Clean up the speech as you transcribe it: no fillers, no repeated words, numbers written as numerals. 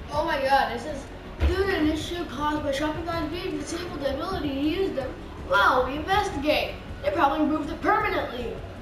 Oh my god, it says, due to an issue caused by Shopify's being disabled the ability to use them. Well, we investigate. They probably removed it permanently.